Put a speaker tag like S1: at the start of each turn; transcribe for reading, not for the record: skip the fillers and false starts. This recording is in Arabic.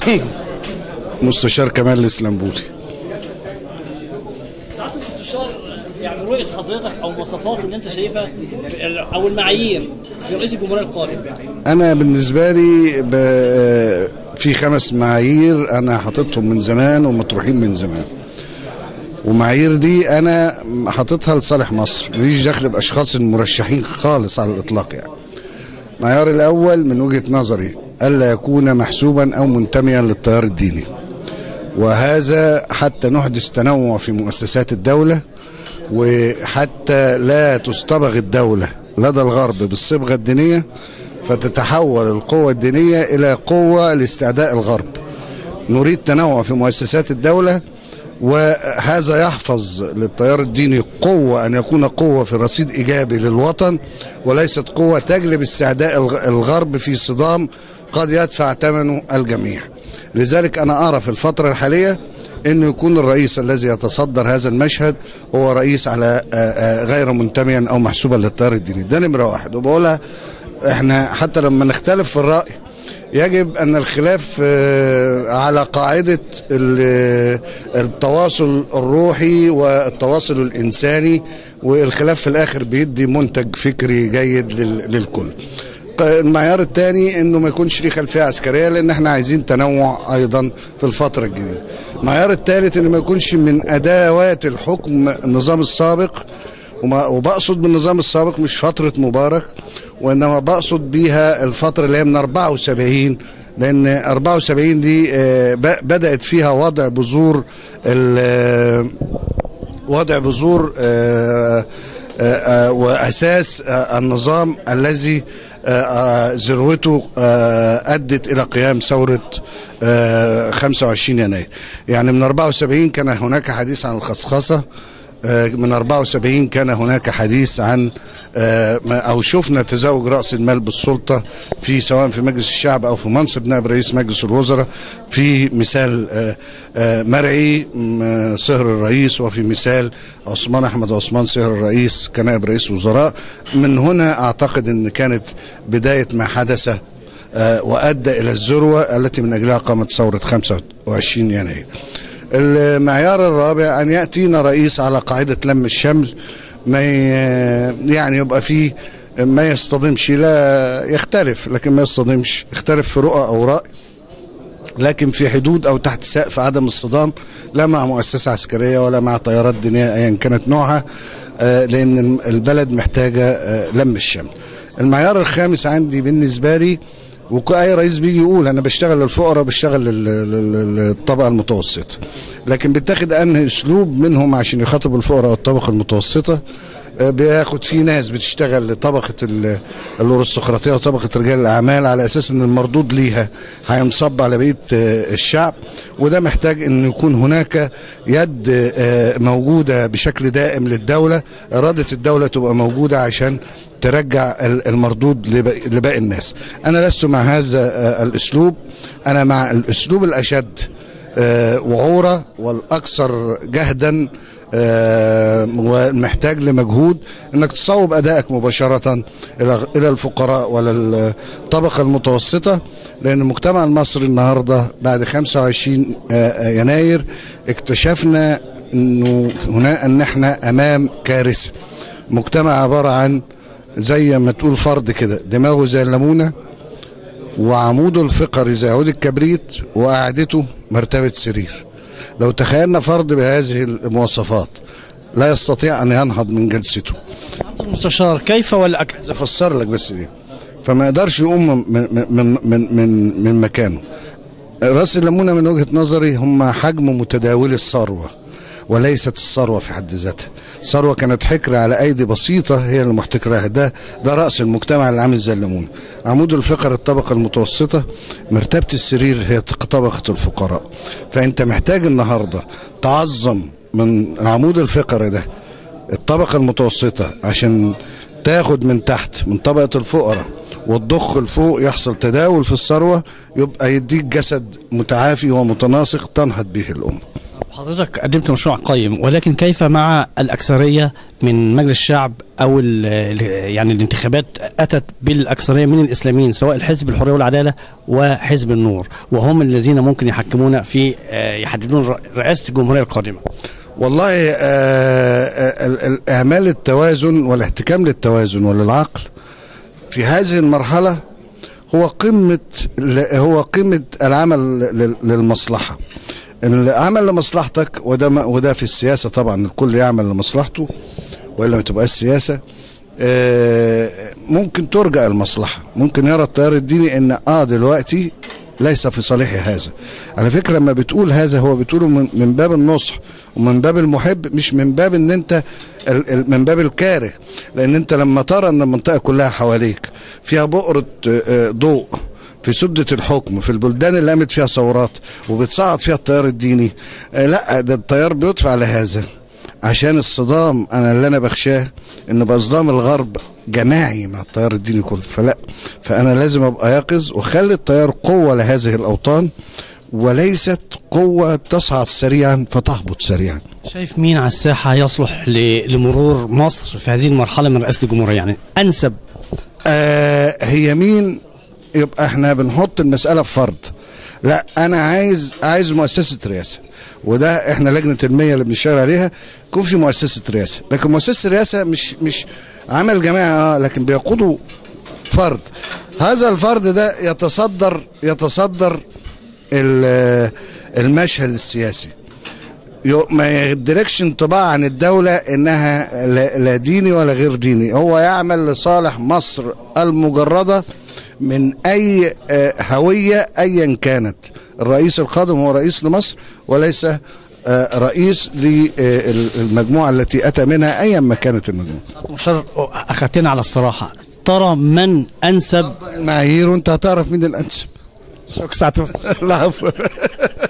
S1: مستشار كمال الاسلامبولي.
S2: ساعات المستشار، يعني رؤية حضرتك او مواصفات اللي انت شايفها او المعايير لرئيس الجمهورية القادم؟
S1: انا بالنسبة لي في 5 معايير انا حاططهم من زمان ومطروحين من زمان، ومعايير دي انا حاططها لصالح مصر، ماليش دخل باشخاص المرشحين خالص على الاطلاق. يعني المعيار الاول من وجهة نظري الا يكون محسوبا او منتميا للتيار الديني، وهذا حتى نحدث تنوع في مؤسسات الدولة، وحتى لا تصطبغ الدولة لدى الغرب بالصبغة الدينية فتتحول القوة الدينية إلى قوة لاستعداء الغرب. نريد تنوع في مؤسسات الدولة، وهذا يحفظ للتيار الديني قوة، أن يكون قوة في رصيد إيجابي للوطن، وليست قوة تجلب استعداء الغرب في صدام قد يدفع ثمنه الجميع. لذلك أنا أرى في الفترة الحالية أنه يكون الرئيس الذي يتصدر هذا المشهد هو رئيس على غير منتميا أو محسوبا للتيار الديني. ده نمرة 1. وبقولها احنا حتى لما نختلف في الرأي يجب أن الخلاف على قاعدة التواصل الروحي والتواصل الإنساني، والخلاف في الآخر بيدي منتج فكري جيد للكل. المعيار الثاني انه ما يكونش ليه خلفيه عسكريه، لان احنا عايزين تنوع ايضا في الفتره الجديده. المعيار الثالث انه ما يكونش من ادوات الحكم النظام السابق، وبقصد بالنظام السابق مش فتره مبارك، وانما بقصد بيها الفتره اللي هي من 74، لان 74 دي بدات فيها وضع بذور واساس النظام الذي ذروته أدت إلى قيام ثورة 25 يناير. يعني من 74 كان هناك حديث عن الخصخصة، من 74 كان هناك حديث عن أو شفنا تزاوج رأس المال بالسلطة في سواء في مجلس الشعب أو في منصب نائب رئيس مجلس الوزراء، في مثال مرعي صهر الرئيس، وفي مثال عثمان أحمد عثمان صهر الرئيس كنائب رئيس وزراء. من هنا أعتقد أن كانت بداية ما حدث وأدى إلى الذروة التي من أجلها قامت ثورة 25 يناير. المعيار الرابع أن يأتينا رئيس على قاعدة لم الشمل، ما يعني يبقى فيه ما يصطدمش، لا يختلف لكن ما يصطدمش، يختلف في رؤى أو رأي لكن في حدود أو تحت سقف عدم الصدام، لا مع مؤسسة عسكرية ولا مع طيارات دينية أيا كانت نوعها، لأن البلد محتاجة لم الشمل. المعيار الخامس عندي بالنسبة لي، وكأي رئيس بيجي يقول أنا بشتغل للفقراء بشتغل للطبقة المتوسطة، لكن بيتاخد أنهي أسلوب منهم عشان يخاطب الفقراء والطبقة المتوسطة. بياخد فيه ناس بتشتغل لطبقة الأرستقراطية وطبقة رجال الأعمال على أساس أن المردود ليها هينصب على بقية الشعب، وده محتاج أن يكون هناك يد موجودة بشكل دائم للدولة، إرادة الدولة تبقى موجودة عشان ترجع المردود لباقي الناس. أنا لست مع هذا الأسلوب، أنا مع الأسلوب الأشد وعورة والأكثر جهدا ومحتاج لمجهود، انك تصوب ادائك مباشرة الى الفقراء ولا الطبقة المتوسطة، لان المجتمع المصري النهاردة بعد 25 يناير اكتشفنا ان احنا امام كارثة. مجتمع عبارة عن زي ما تقول فرد كده دماغه زي الليمونة، وعموده الفقري زي عود الكبريت، وقعدته مرتبة سرير. لو تخيلنا فرد بهذه المواصفات لا يستطيع أن ينهض من جلسته.
S2: المستشار كيف ولا
S1: عايز أفسر لك بس دي، فما يقدرش يقوم من مكانه. رأس الليمونة من وجهة نظري هم حجم متداول الثروة، وليست الثروة في حد ذاتها. ثروة كانت حكرة على أيدي بسيطة هي اللي محتكراها. ده رأس المجتمع اللي عامل زي الليمونة. عمود الفقر الطبقة المتوسطة، مرتبة السرير هي طبقة الفقراء. فأنت محتاج النهاردة تعظم من عمود الفقر ده الطبقة المتوسطة عشان تاخد من تحت من طبقة الفقراء وتضخ لفوق، يحصل تداول في الثروة، يبقى يديك جسد متعافي ومتناسق تنهض به الأمة.
S2: حضرتك قدمت مشروع قيم، ولكن كيف مع الأكثرية من مجلس الشعب أو يعني الانتخابات أتت بالأكثرية من الإسلاميين، سواء الحزب الحرية والعدالة وحزب النور، وهم الذين ممكن يحكمون في يحددون رئاسة الجمهورية القادمة؟
S1: والله إهمال التوازن والاحتكام للتوازن وللعقل في هذه المرحلة هو قمة العمل للمصلحة. العمل لمصلحتك، وده في السياسة طبعا الكل يعمل لمصلحته وإلا ما تبقاش سياسة. ممكن ترجع المصلحة، ممكن يرى التيار الديني ان دلوقتي ليس في صالح هذا. على فكرة لما بتقول هذا هو بتقوله من باب النصح ومن باب المحب، مش من باب ان انت من باب الكاره. لان انت لما ترى ان المنطقة كلها حواليك فيها بؤرة ضوء في سدة الحكم في البلدان اللي قامت فيها ثورات وبتصعد فيها التيار الديني، لا ده التيار بيدفع لهذا عشان الصدام. اللي انا بخشاه ان بقى صدام الغرب جماعي مع التيار الديني كله، فانا لازم ابقى يقظ واخلي التيار قوة لهذه الاوطان وليست قوة تصعد سريعا فتهبط سريعا.
S2: شايف مين على الساحة يصلح لمرور مصر في هذه المرحلة من رئاسة الجمهورية، يعني انسب؟
S1: هي مين؟ يبقى احنا بنحط المسألة في فرض. لا، انا عايز مؤسسة رئاسة، وده احنا لجنة المية اللي بنشتغل عليها يكون في مؤسسة رئاسة. لكن مؤسسة الرئاسة مش عمل جماعي، لكن بيقودوا فرد. هذا الفرد ده يتصدر المشهد السياسي، ما يدركش انطباع عن الدولة انها لا ديني ولا غير ديني. هو يعمل لصالح مصر المجردة من اي هوية ايا كانت. الرئيس القادم هو رئيس لمصر وليس رئيس للمجموعة التي اتى منها ايا ما كانت المجموعة.
S2: مشار، اخذتنا على الصراحة، ترى من انسب
S1: المعايير وانت هتعرف مين الانسب.
S2: شكرا سعادة.
S1: لا